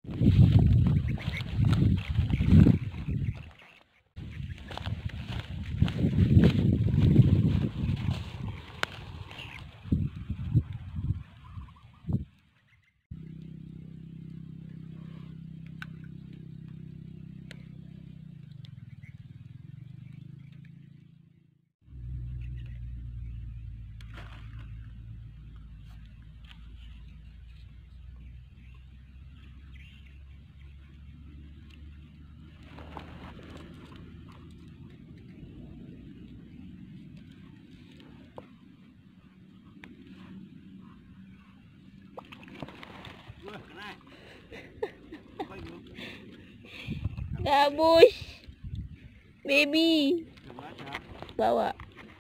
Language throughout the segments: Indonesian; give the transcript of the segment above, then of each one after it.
Gabus, baby, bawa.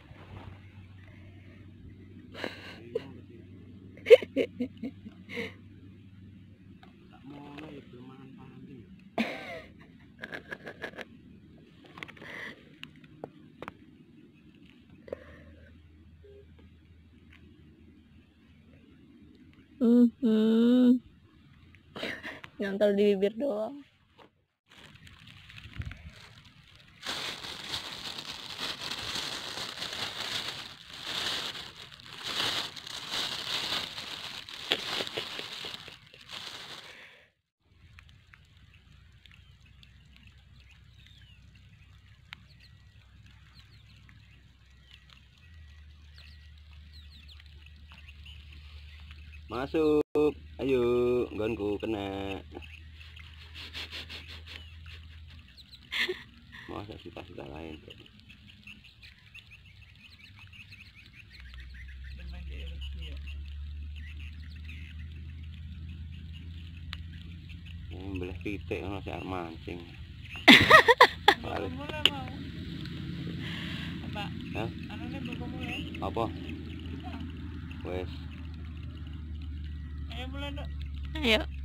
Nyantol di bibir doang. Masuk, ayo, gonku kena. Masa kita lain. Belah titik ono sing mancing. Mulai mau. Apa? Hah? Anune mulai. Apa? Wes. Ayo mulai, Dok. Ayo.